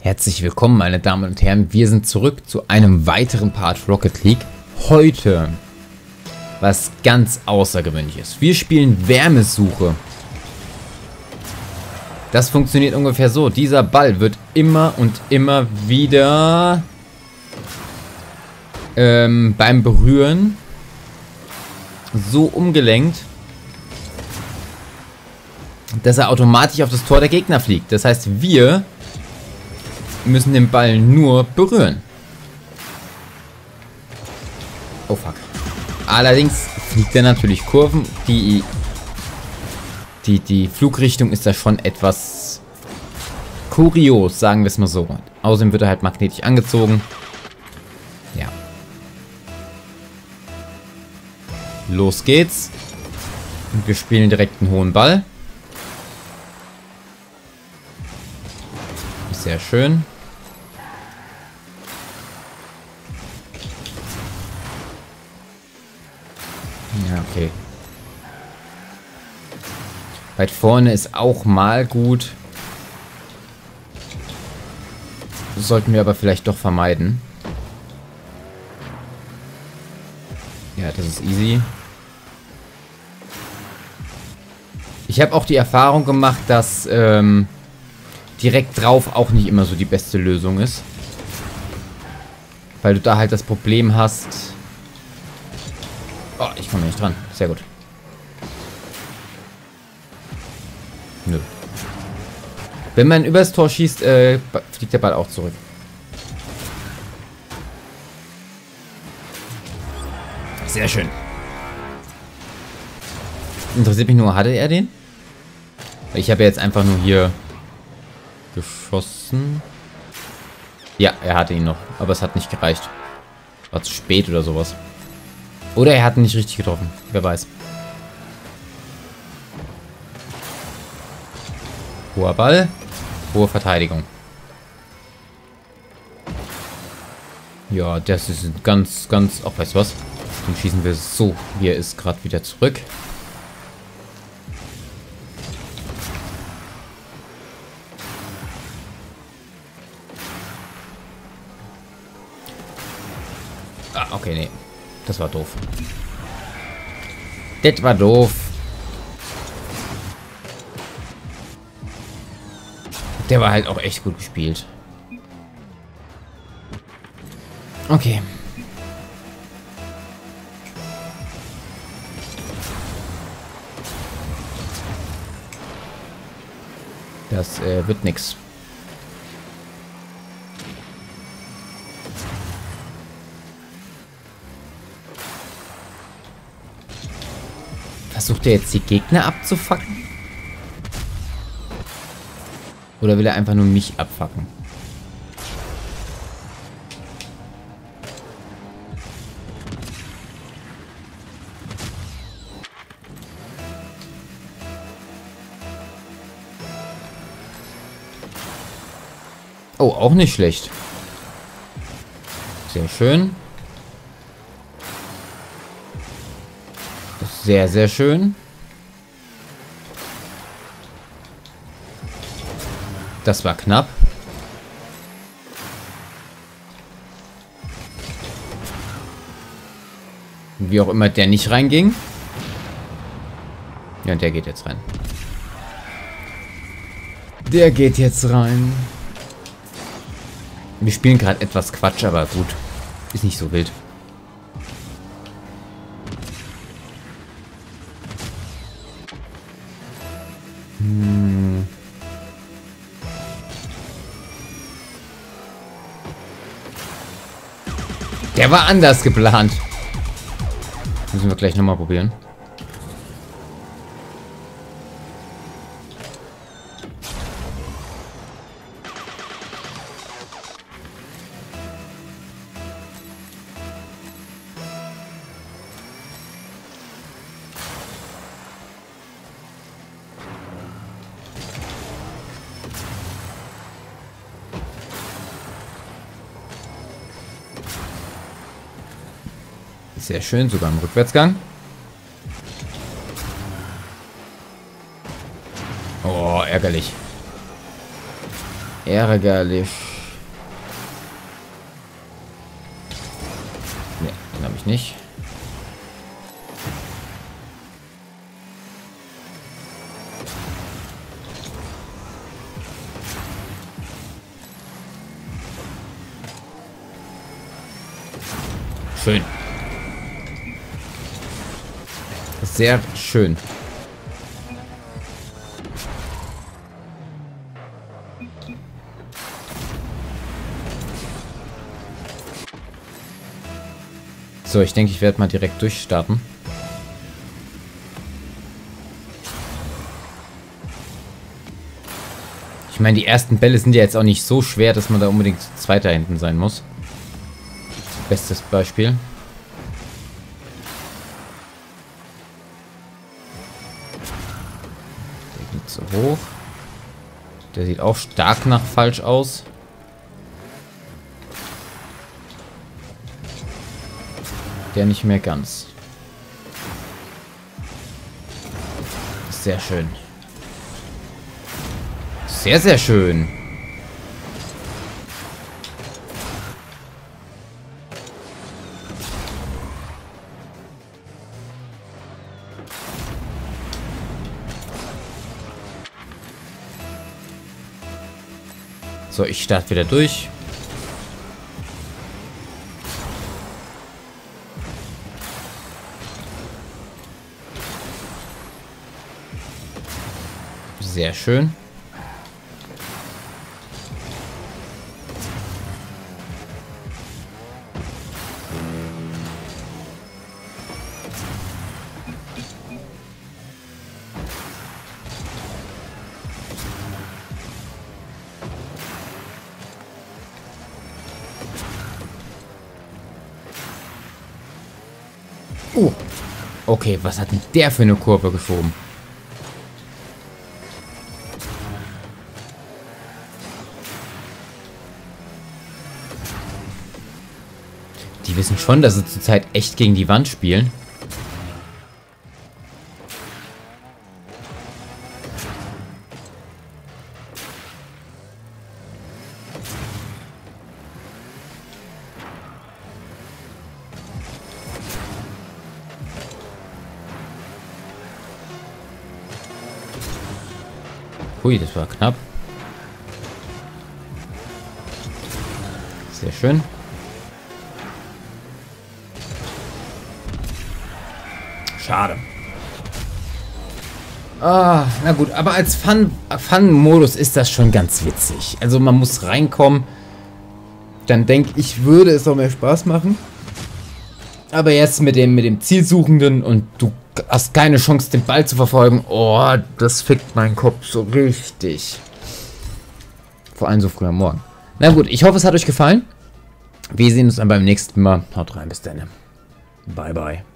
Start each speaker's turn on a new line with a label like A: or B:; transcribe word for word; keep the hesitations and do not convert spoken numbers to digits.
A: Herzlich willkommen, meine Damen und Herren. Wir sind zurück zu einem weiteren Part Rocket League. Heute was ganz Außergewöhnliches. Wir spielen Wärmesuche. Das funktioniert ungefähr so. Dieser Ball wird immer und immer wieder ähm, beim Berühren so umgelenkt, dass er automatisch auf das Tor der Gegner fliegt. Das heißt, wir müssen den Ball nur berühren. Oh fuck. Allerdings fliegt er natürlich Kurven. Die, die, die Flugrichtung ist da schon etwas kurios, sagen wir es mal so. Außerdem wird er halt magnetisch angezogen. Ja. Los geht's. Und wir spielen direkt einen hohen Ball. Sehr schön. Ja, okay. Weit vorne ist auch mal gut. Das sollten wir aber vielleicht doch vermeiden. Ja, das ist easy. Ich habe auch die Erfahrung gemacht, dass ähm, direkt drauf auch nicht immer so die beste Lösung ist. Weil du da halt das Problem hast... Oh, ich komme nicht dran. Sehr gut. Nö. Wenn man übers Tor schießt, äh, fliegt der Ball auch zurück. Sehr schön. Interessiert mich nur, hatte er den? Ich habe ja jetzt einfach nur hier geschossen. Ja, er hatte ihn noch. Aber es hat nicht gereicht. War zu spät oder sowas. Oder er hat ihn nicht richtig getroffen. Wer weiß. Hoher Ball. Hohe Verteidigung. Ja, das ist ein ganz, ganz... Ach, weißt du was? Den schießen wir so, wie er ist, gerade wieder zurück. Ah, okay, nee. Das war doof. Das war doof. Der war halt auch echt gut gespielt. Okay. Das äh, wird nix. Versucht er jetzt die Gegner abzufacken? Oder will er einfach nur mich abfacken? Oh, auch nicht schlecht. Sehr schön. Sehr, sehr schön. Das war knapp. Wie auch immer der nicht reinging. Ja, und der geht jetzt rein. Der geht jetzt rein. Wir spielen gerade etwas Quatsch, aber gut. Ist nicht so wild. Hm. Der war anders geplant. Müssen wir gleich nochmal probieren. Sehr schön, sogar im Rückwärtsgang. Oh, ärgerlich. Ärgerlich. Ne, den habe ich nicht. Schön. Sehr schön. So, ich denke, ich werde mal direkt durchstarten. Ich meine, die ersten Bälle sind ja jetzt auch nicht so schwer, dass man da unbedingt Zweiter hinten sein muss. Bestes Beispiel. Der geht so hoch. Der sieht auch stark nach falsch aus. Der nicht mehr ganz. Sehr schön. Sehr, sehr schön. So, ich starte wieder durch. Sehr schön. Oh. Okay, was hat denn der für eine Kurve geschoben? Die wissen schon, dass sie zurzeit echt gegen die Wand spielen. Hui, das war knapp. Sehr schön. Schade. Ah, na gut, aber als Fun, Fun-Modus ist das schon ganz witzig. Also man muss reinkommen. Dann denke ich, würde es auch mehr Spaß machen. Aber jetzt mit dem, mit dem Zielsuchenden und du hast keine Chance, den Ball zu verfolgen. Oh, das fickt meinen Kopf so richtig. Vor allem so früh am Morgen. Na gut, ich hoffe, es hat euch gefallen. Wir sehen uns dann beim nächsten Mal. Haut rein, bis dann. Bye, bye.